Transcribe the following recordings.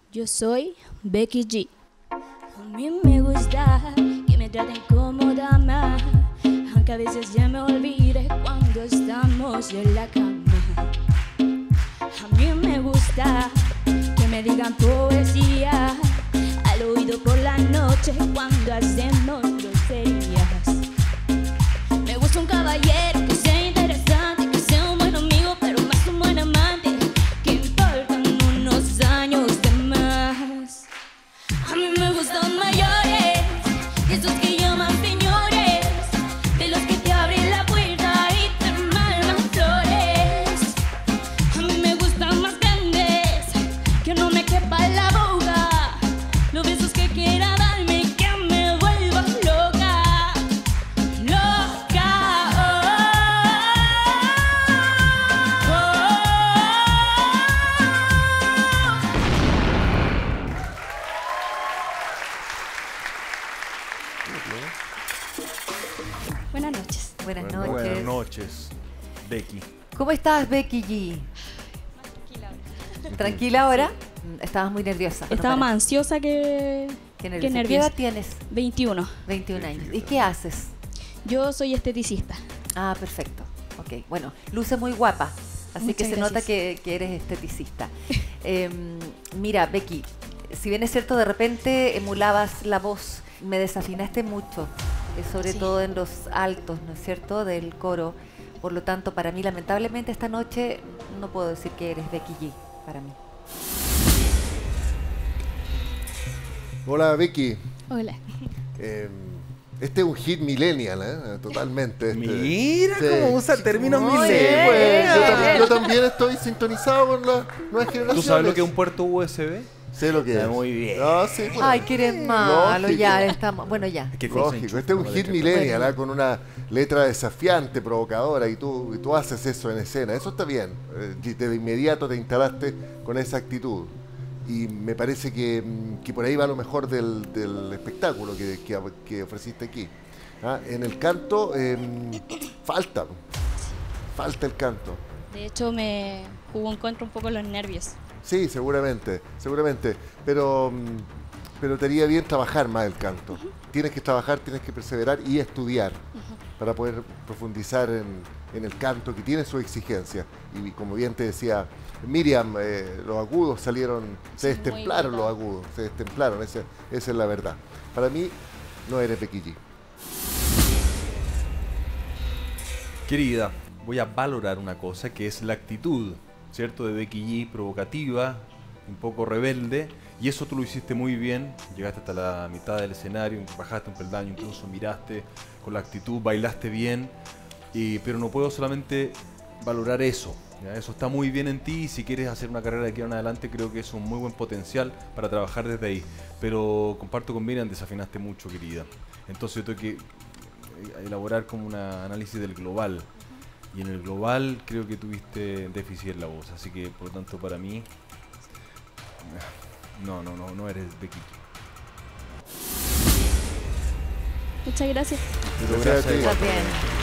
Yo soy Becky G. A mí me gusta que me traten como dama, aunque a veces ya me olvide cuando estamos en la cama. A mí me gusta que me digan poesía al oído por la noche cuando hacemos groserías. Me gusta un caballero que sea interesante, que sea un buen amigo, pero más un buen amante, que importan unos años de más. A mí me gustan mayores, de esos que llaman señores, de los que te abren la puerta y te mandan flores. A mí me gustan más grandes, que no me quepa en la boca, los besos que quiera darme y que me vuelvan loca, loca. Buenas noches. Buenas Buenas noches. noches, Becky. ¿Cómo estás, Becky G? ¿Tranquila ahora? Estabas muy nerviosa. Estaba más ansiosa que ¿Qué qué nerviosa? ¿Qué edad tienes? 21. 21 años. ¿Y qué haces? Yo soy esteticista. Ah, perfecto. Ok, bueno, luce muy guapa, así Muchas que se gracias. nota que eres esteticista. Mira, Becky, si bien es cierto, de repente emulabas la voz, me desafinaste mucho, sobre Sí. todo en los altos, ¿no es cierto?, del coro. Por lo tanto, para mí, lamentablemente, esta noche no puedo decir que eres Becky G, para mí. Hola Vicky. Hola. Este es un hit millennial, totalmente. Mira Sí. cómo usa términos Muy Sí, bien. pues, yo, bien. yo también estoy sintonizado con las nuevas generaciones. ¿Tú sabes lo que es un puerto USB? Sé lo que Ah, es. muy bien. Ah, sí, pues. Ay, que eres malo, Lógico. ya estamos. Bueno, ya. Es que Lógico, este es un hit millennial, Bueno. con una letra desafiante, provocadora, y tú haces eso en escena. Eso está bien. Y de inmediato te instalaste con esa actitud. Y me parece que por ahí va lo mejor del espectáculo que ofreciste aquí. ¿Ah? En el canto falta el canto. De hecho, me jugó en contra un poco los nervios. Sí, seguramente, pero te haría bien trabajar más el canto. Tienes que trabajar, tienes que perseverar y estudiar para poder profundizar en el canto, que tiene su exigencia. Y como bien te decía Miriam, los agudos salieron, se Sí, muy destemplaron los bien. agudos, se destemplaron, esa es la verdad. Para mí, no eres Becky G. Querida, voy a valorar una cosa que es la actitud, ¿cierto? De Becky G, provocativa, un poco rebelde, y eso tú lo hiciste muy bien. Llegaste hasta la mitad del escenario, bajaste un peldaño, incluso miraste con la actitud, bailaste bien, pero no puedo solamente valorar eso. ¿Ya? Eso está muy bien en ti, y si quieres hacer una carrera de aquí en adelante, creo que es un muy buen potencial para trabajar desde ahí. Pero comparto con Miriam, desafinaste mucho, querida. Entonces yo tengo que elaborar como un análisis del global. Y en el global creo que tuviste déficit en la voz. Así que, por lo tanto, para mí, no eres Becky. Muchas gracias. Gracias a ti. Estás bien.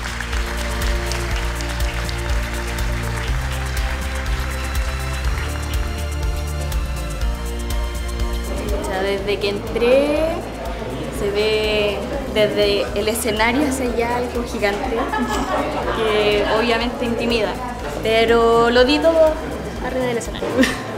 O sea, desde que entré, se ve desde el escenario hacia allá algo gigante, que obviamente intimida, pero lo di todo arriba del escenario.